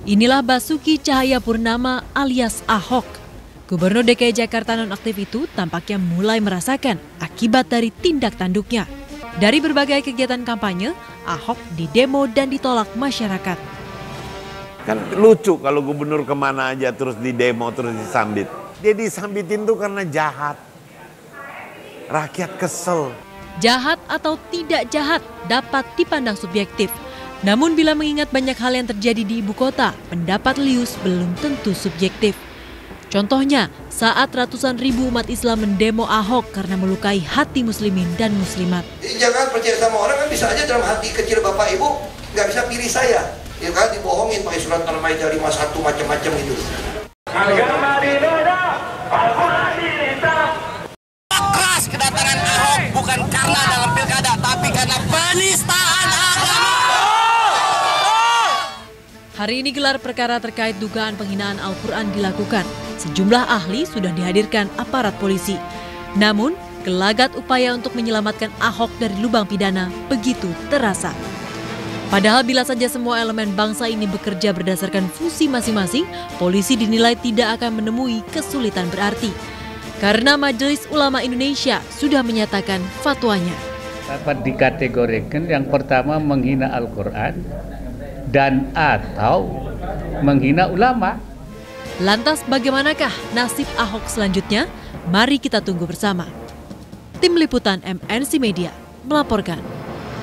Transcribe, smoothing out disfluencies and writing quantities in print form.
Inilah Basuki Cahayapurnama alias Ahok. Gubernur DKI Jakarta nonaktif itu tampaknya mulai merasakan akibat dari tindak tanduknya. Dari berbagai kegiatan kampanye, Ahok didemo dan ditolak masyarakat. Kan lucu kalau gubernur kemana aja terus didemo, terus disambit. Dia disambitin tuh karena jahat. Rakyat kesel. Jahat atau tidak jahat dapat dipandang subjektif. Namun bila mengingat banyak hal yang terjadi di ibu kota, pendapat Lius belum tentu subjektif. Contohnya, saat ratusan ribu umat Islam mendemo Ahok karena melukai hati muslimin dan muslimat. Jadi jangan percaya sama orang, kan bisa aja dalam hati kecil Bapak Ibu nggak bisa pilih saya. Ya kan, dibohongin pakai surat Al-Maidah 51 macam-macam itu. Keras kedatangan Ahok bukan karena dalam pilkada, tapi karena penistaan agama. Hari ini gelar perkara terkait dugaan penghinaan Al-Quran dilakukan. Sejumlah ahli sudah dihadirkan aparat polisi. Namun, gelagat upaya untuk menyelamatkan Ahok dari lubang pidana begitu terasa. Padahal bila saja semua elemen bangsa ini bekerja berdasarkan fungsi masing-masing, polisi dinilai tidak akan menemui kesulitan berarti. Karena Majelis Ulama Indonesia sudah menyatakan fatwanya. Dapat dikategorikan yang pertama menghina Al-Quran dan atau menghina ulama. Lantas bagaimanakah nasib Ahok selanjutnya? Mari kita tunggu bersama. Tim Liputan MNC Media melaporkan.